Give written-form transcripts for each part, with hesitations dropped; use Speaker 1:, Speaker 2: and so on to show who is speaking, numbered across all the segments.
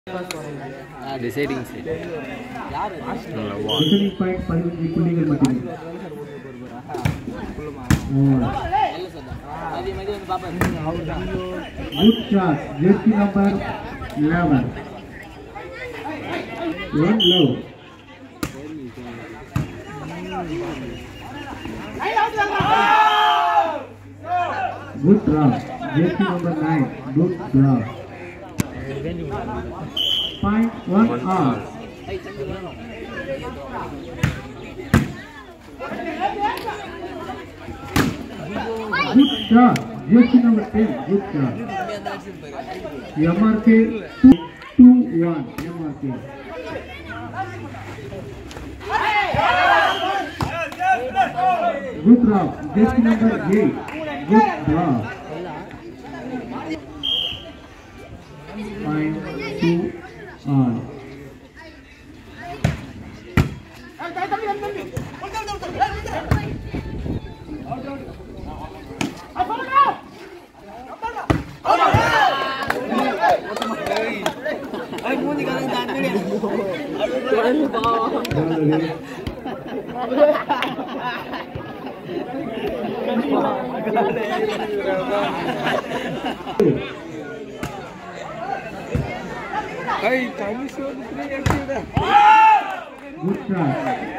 Speaker 1: Deciding side.
Speaker 2: Deciding point 15 புள்ளிகள் மட்டுமே. Good shot. Jersey number 11. One low. Good draw. Jersey number 9. Good draw. Point 1 all. Good shot. Jersey number 10. Good shot. MRK 2-1. MRK. Good draw. Jersey number 8. Good draw. Point 2 all.
Speaker 1: Hey, Chinese show the three active there.
Speaker 2: Good shot.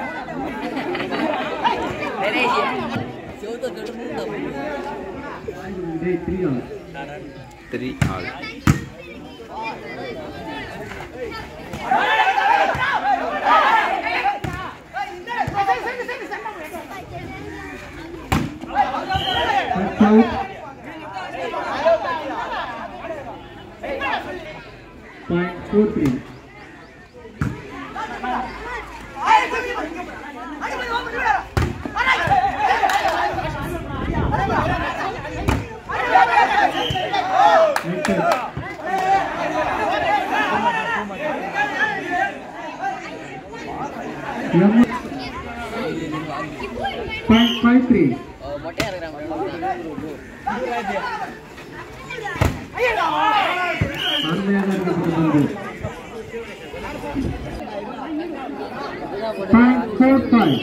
Speaker 2: Hey, 3 all.
Speaker 1: 3 all.
Speaker 2: Touch out. Point 4-3. Point 5-3. Point 4-5.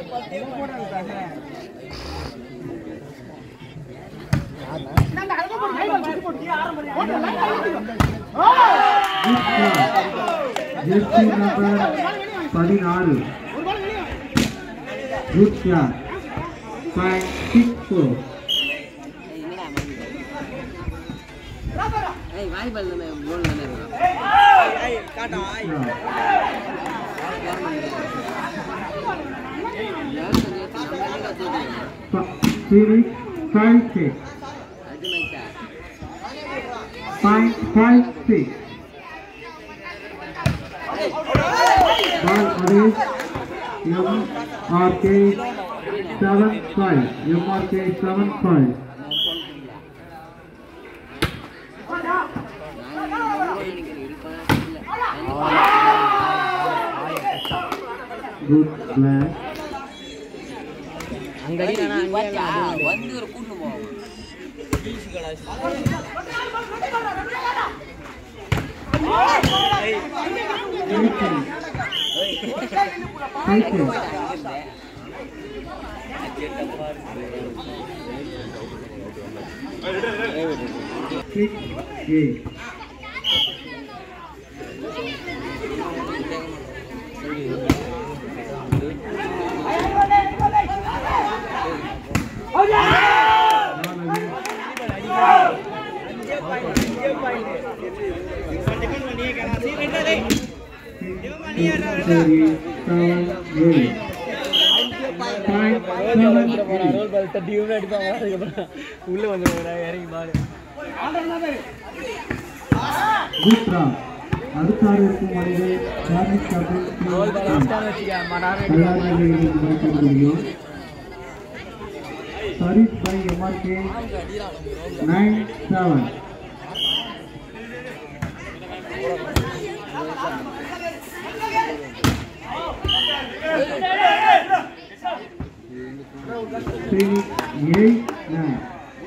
Speaker 2: Jersey number 16. Good shot. Point 6-4.
Speaker 3: Hey, why ball na goal na na. Hey, kata ai.
Speaker 2: Series 5-6. Point 5-6. Ball arrears MRK 7-5. MRK 7-5. Good flag.
Speaker 3: Angadi nana angadi ಒಂದು ஒரு ಕೂನು போவோம் பீஸ்களா
Speaker 2: Service by MRK 9-7. Series 8-9.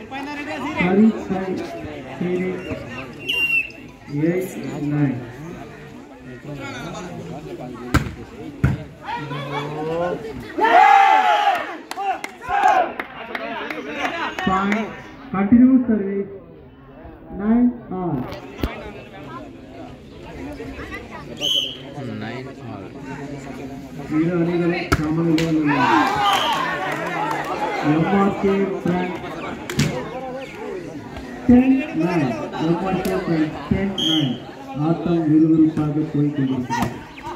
Speaker 2: Service by Series 8-9. Fine. Continue service. 9 all.
Speaker 1: 9 all.
Speaker 2: These are the common level. MRK front 10-9. MRK front 10-9. ஆட்டம் விறுவிறுப்பாக போய்கொண்டிருக்கிறது.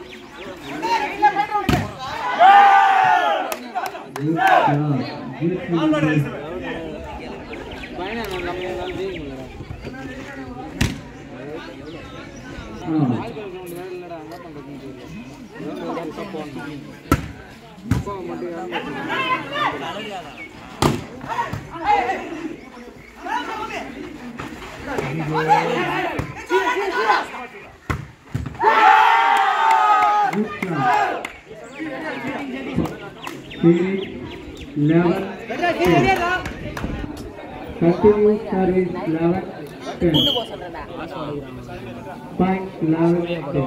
Speaker 2: Spirit 11 continue service 11 10 point 11 10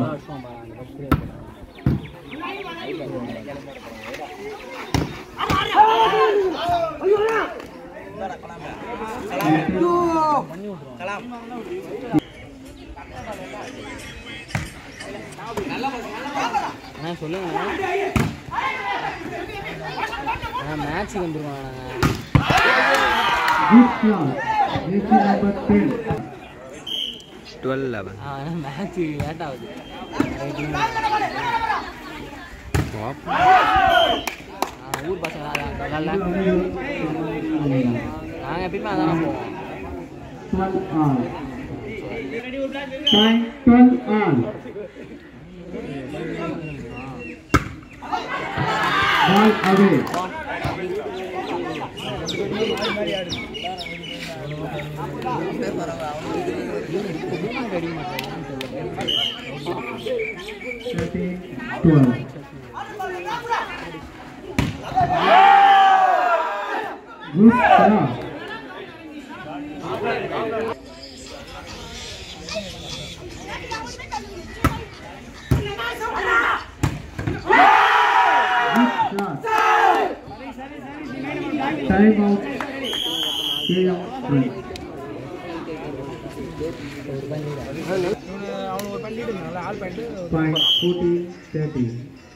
Speaker 3: சொல்லுங்க match வந்துருவாங்க.
Speaker 2: number 10
Speaker 1: 12-11.
Speaker 3: Match late ஆகுது. ஊர் பசங்க நாங்கள் எப்பயுமே அதான் போவோம்.
Speaker 2: 12 all time 12 all ball away setting 12 good cross time out KM front point 14-13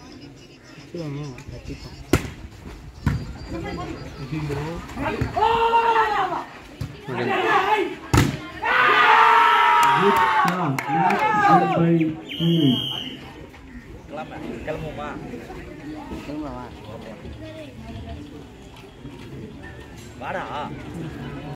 Speaker 2: good cross match won by Kiwi
Speaker 3: வாடா